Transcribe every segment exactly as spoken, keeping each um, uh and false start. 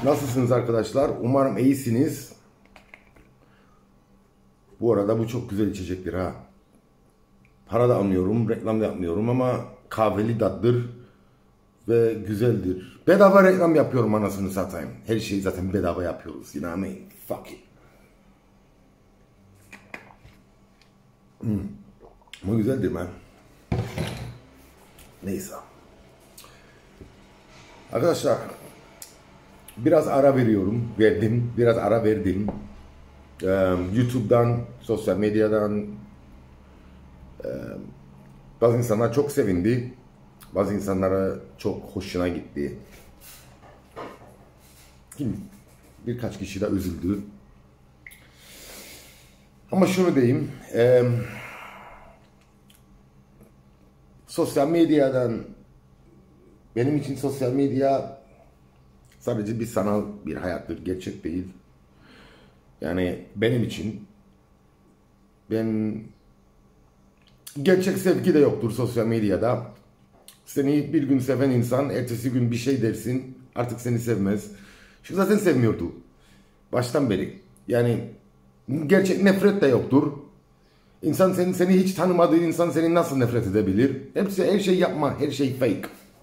Nasılsınız arkadaşlar? Umarım iyisiniz. Bu arada bu çok güzel içecektir ha. Para da almıyorum, reklam da yapmıyorum ama kahveli tatlıdır ve güzeldir. Bedava reklam yapıyorum, anasını satayım. Her şeyi zaten bedava yapıyoruz. You know what I mean? Fuck it. Hmm. Bu güzeldir mi? Neyse. Arkadaşlar biraz ara veriyorum. Verdim. Biraz ara verdim. Ee, YouTube'dan, sosyal medyadan e, bazı insanlar çok sevindi. Bazı insanlara çok hoşuna gitti. Kim? Birkaç kişi de üzüldü. Ama şunu diyeyim. E, sosyal medyadan benim için sosyal medya sadece bir sanal bir hayattır. Gerçek değil. Yani benim için ben gerçek sevgi de yoktur sosyal medyada. Seni bir gün seven insan ertesi gün bir şey dersin, artık seni sevmez. Şu zaten sevmiyordu baştan beri. Yani gerçek nefret de yoktur. İnsan seni, seni hiç tanımadığı insan seni nasıl nefret edebilir? Hepsi, her şey yapma, her şey fake.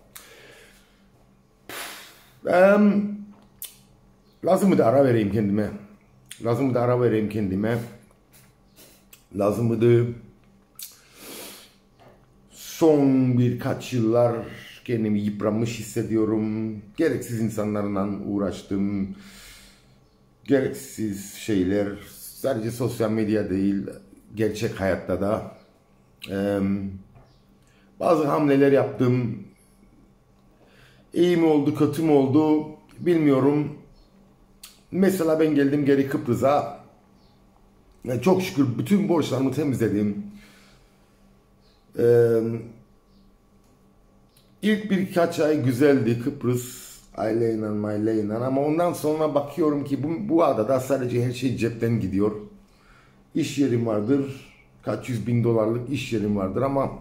Um, lazım mı da ara vereyim kendime? Lazım mı da ara vereyim kendime? Lazım mıydı? Son birkaç yıllar kendimi yıpranmış hissediyorum. Gereksiz insanlarla uğraştım. Gereksiz şeyler. Sadece sosyal medya değil, gerçek hayatta da. Ee, bazı hamleler yaptım. İyi mi oldu, kötü mü oldu bilmiyorum. Mesela ben geldim geri Kıbrıs'a. Çok şükür bütün borçlarımı temizledim. Ee, ilk birkaç ay güzeldi Kıbrıs aileyle maileyle, ama ondan sonra bakıyorum ki bu, bu adada sadece her şey cepten gidiyor. İş yerim vardır, kaç yüz bin dolarlık iş yerim vardır ama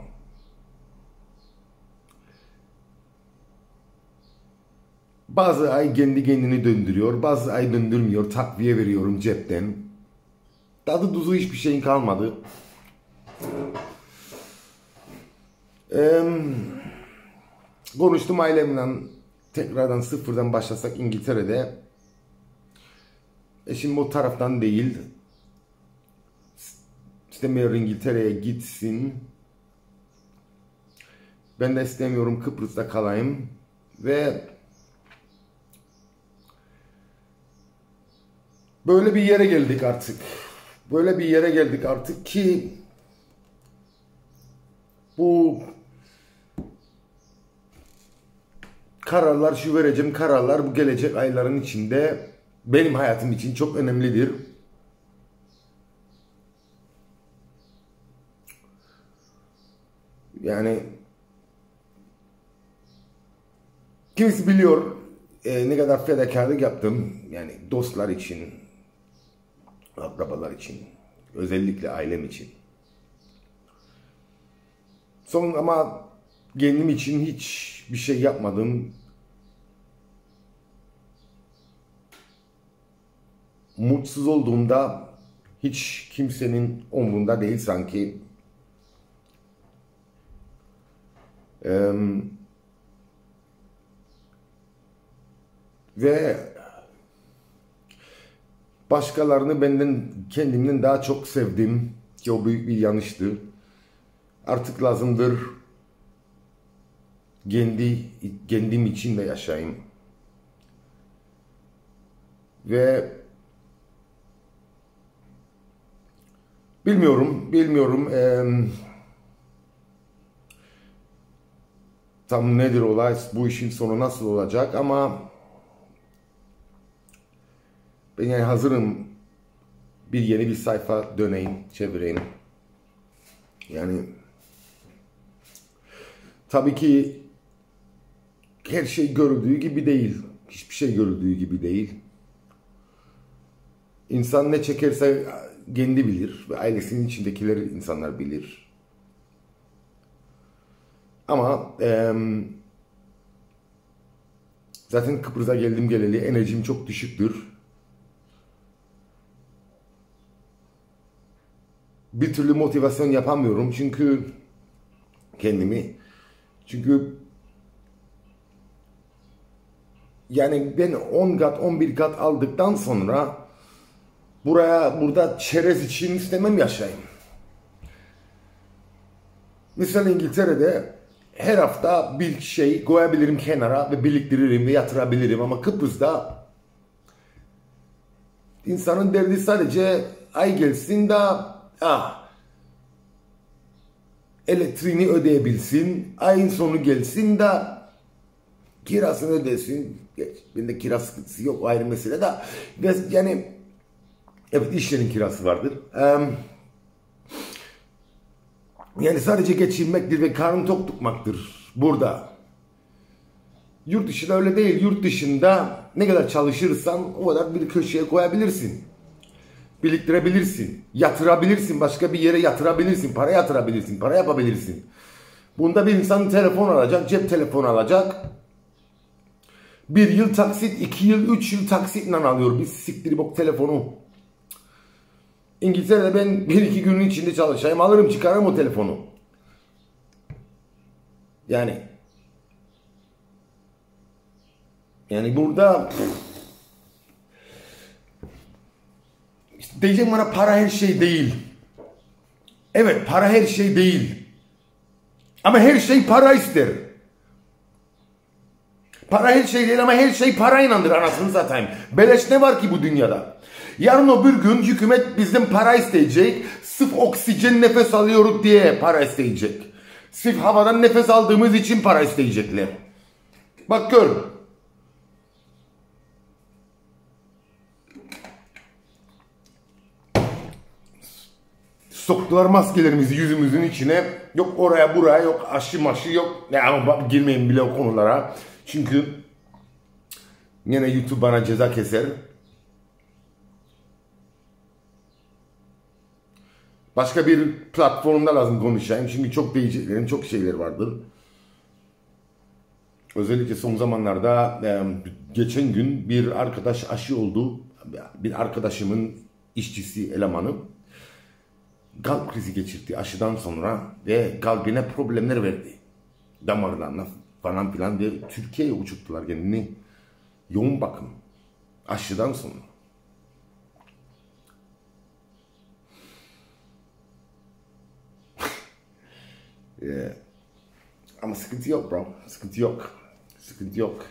bazı ay kendi kendini döndürüyor, bazı ay döndürmüyor, takviye veriyorum cepten. Tadı tuzu hiçbir şeyin kalmadı. Ee, konuştum ailemle, tekrardan sıfırdan başlasak İngiltere'de. Eşim o taraftan değil. İstemiyor İngiltere'ye gitsin. Ben de istemiyorum Kıbrıs'ta kalayım. Ve böyle bir yere geldik artık. Böyle bir yere geldik artık ki bu kararlar, şu vereceğim kararlar bu gelecek ayların içinde benim hayatım için çok önemlidir. Yani kimisi biliyor e, ne kadar fedakarlık yaptım. Yani dostlar için, akrabalar için, özellikle ailem için. Son ama kendim için hiç bir şey yapmadım. Mutsuz olduğumda hiç kimsenin umrunda değil sanki. Ee, ve başkalarını benden, kendimden daha çok sevdim ki o büyük bir yanlıştı. Artık lazımdır kendi kendim için de yaşayayım. Ve bilmiyorum, bilmiyorum ee, tam nedir olay, bu işin sonu nasıl olacak, ama ben yani hazırım, bir yeni bir sayfa döneyim, çevireyim. Yani tabii ki her şey görüldüğü gibi değil. Hiçbir şey görüldüğü gibi değil. İnsan ne çekerse kendi bilir ve ailesinin içindekileri insanlar bilir. Ama e, Zaten Kıbrıs'a geldim geleli enerjim çok düşüktür. Bir türlü motivasyon yapamıyorum çünkü kendimi. Çünkü yani ben on kat on bir kat aldıktan sonra buraya burada çerez için istemem yaşayayım. Mesela İngiltere'de her hafta bir şey koyabilirim kenara ve biriktiririm ve yatırabilirim ama Kıbrıs'ta insanın derdi sadece ay gelsin de ah, elektriğini ödeyebilsin, ayın sonu gelsin de kirasını ödesin. Geç, bende kira sıkıntısı yok, ayrı mesele de. Yani evet, iş yerinin kirası vardır. Um, yani sadece geçinmektir ve karnı tok tutmaktır burada. Yurt dışında öyle değil. Yurt dışında ne kadar çalışırsan o kadar bir köşeye koyabilirsin. Biriktirebilirsin. Yatırabilirsin. Başka bir yere yatırabilirsin. Para yatırabilirsin. Para yapabilirsin. Bunda bir insan telefon alacak. Cep telefonu alacak. Bir yıl taksit, iki yıl, üç yıl taksitle alıyor. Bir siktir bok telefonu. İngiltere'de ben bir iki günün içinde çalışayım. Alırım çıkarım o telefonu. Yani. Yani burada işte diyeceğim bana para her şey değil. Evet, para her şey değil. Ama her şey para ister. Para her şey değil ama her şey para inandır anasını satayım. Beleş ne var ki bu dünyada? Yarın öbür gün hükümet bizden para isteyecek. Sırf oksijen nefes alıyoruz diye para isteyecek. Sırf havadan nefes aldığımız için para isteyecekler. Bak gör. Soktular maskelerimizi yüzümüzün içine. Yok oraya buraya, yok aşı maşı yok. Ya ama girmeyin bile o konulara. Çünkü yine YouTube bana ceza keser. Başka bir platformda lazım konuşayım. Çünkü çok diyeceklerim, çok şeyler vardır. Özellikle son zamanlarda geçen gün bir arkadaş aşı oldu. Bir arkadaşımın işçisi, elemanı kalp krizi geçirdi aşıdan sonra ve kalbine problemler verdi. Damarlarına falan filan ve Türkiye'ye uçurttular kendini. Yoğun bakım. Aşıdan sonra. Yeah. Ama sıkıntı yok bro. Sıkıntı yok. Sıkıntı yok.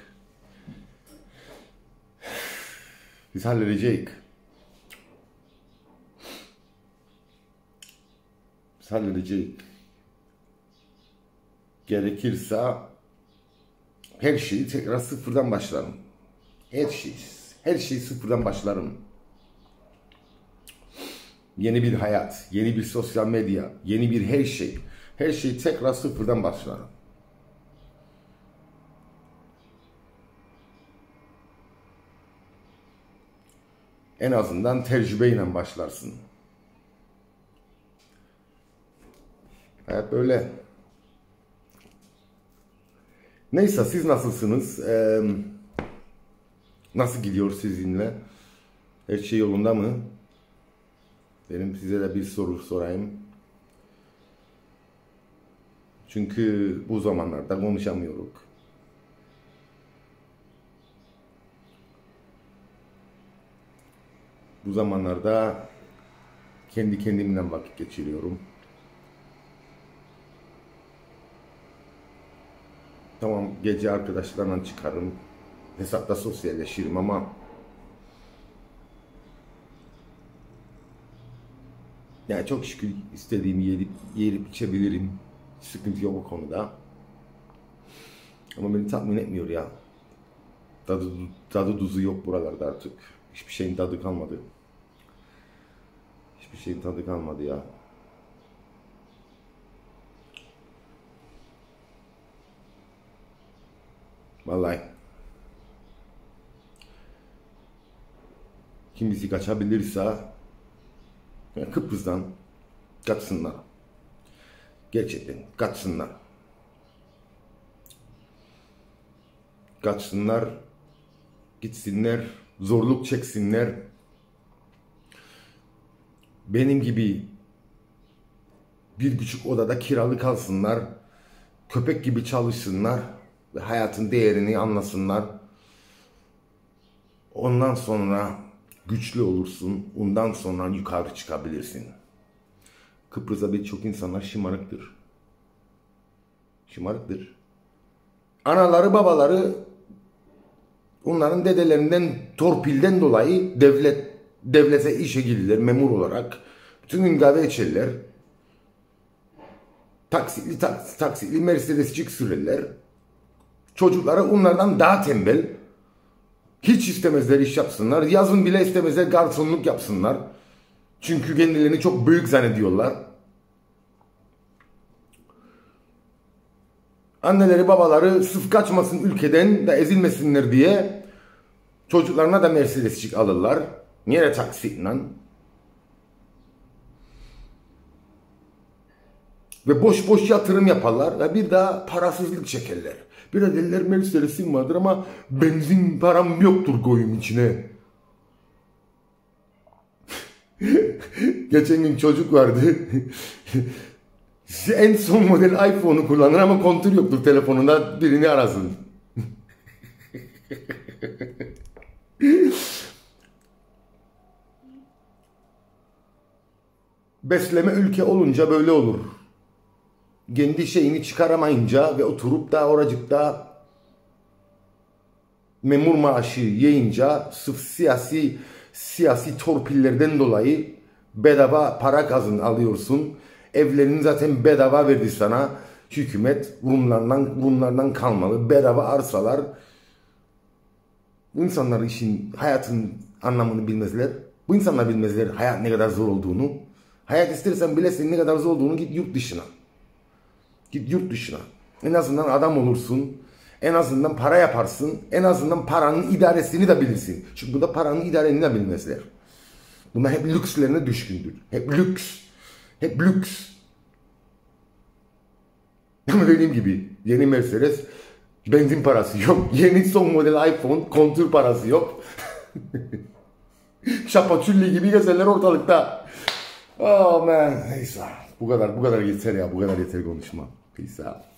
Biz halledecek. Biz halledecek. Gerekirse her şeyi tekrar sıfırdan başlarım. Her şey. Her şeyi sıfırdan başlarım. Yeni bir hayat, yeni bir sosyal medya, yeni bir her şey. Her şeyi tekrar sıfırdan başlarım. En azından tecrübeyle başlarsın. Hayat böyle. Neyse, siz nasılsınız? Ee, nasıl gidiyor sizinle? Her şey yolunda mı? Benim size de bir soru sorayım. Çünkü bu zamanlarda konuşamıyoruz. Bu zamanlarda kendi kendimle vakit geçiriyorum. Tamam, gece arkadaşlarla çıkarım. Hesapta sosyalleşirim ama yani çok şükür istediğimi yiyip, yiyip içebilirim. Sıkıntı yok o konuda. Ama beni tatmin etmiyor ya. Tadı, tadı tuzu yok buralarda artık. Hiçbir şeyin tadı kalmadı. Hiçbir şeyin tadı kalmadı ya. Vallahi. Kimisi kaçabilirse yani Kıbrıs'tan kaçsınlar. Gerçekten kaçsınlar. Kaçsınlar. gitsinler, zorluk çeksinler. Benim gibi bir küçük odada kiralı kalsınlar, köpek gibi çalışsınlar ve hayatın değerini anlasınlar. Ondan sonra güçlü olursun, ondan sonra yukarı çıkabilirsin. Kıbrıs'ta birçok insanlar şımarıktır. Şımarıktır. Anaları babaları onların dedelerinden torpilden dolayı devlet devlete işe girdiler memur olarak. Bütün gün kahve içerler. Taksitli taks, taksitli Mercedescik sürerler. Çocukları onlardan daha tembel. Hiç istemezler iş yapsınlar. Yazın bile istemezler garsonluk yapsınlar. Çünkü kendilerini çok büyük zannediyorlar. Anneleri babaları sırf kaçmasın ülkeden de ezilmesinler diye çocuklarına da Mercedescik alırlar. Niye taksitle? Ve boş boş yatırım yaparlar ve bir daha parasızlık çekerler. Bir de derler Mercedes'im vardır ama benzin param yoktur koyayım içine. Geçen gün çocuk vardı. En son model iPhone'u kullanır ama kontür yoktur telefonunda, birini arasın. Besleme ülke olunca böyle olur. Kendi şeyini çıkaramayınca ve oturup da oracıkta memur maaşı yiyince sırf siyasi siyasi torpillerden dolayı bedava para kazın alıyorsun. Evlerini zaten bedava verdi sana. Hükümet Rumlardan, Rumlardan kalmalı. Bedava arsalar. Bu insanlar işin, hayatın anlamını bilmezler. Bu insanlar bilmezler hayat ne kadar zor olduğunu. Hayat istersen bilesin ne kadar zor olduğunu, git yurt dışına. Git yurt dışına. En azından adam olursun. En azından para yaparsın. En azından paranın idaresini de bilirsin. Çünkü burada paranın idaresini de bilmezler. Bunlar hep lükslerine düşkündür. Hep lüks. Hep lüks. Ama dediğim gibi yeni Mercedes, benzin parası yok. Yeni son model iPhone, kontür parası yok. Şapatülli gibi gezerler ortalıkta. Oh man. Neyse. Bu kadar, bu kadar yeter ya. Bu kadar yeter konuşma. Peace out.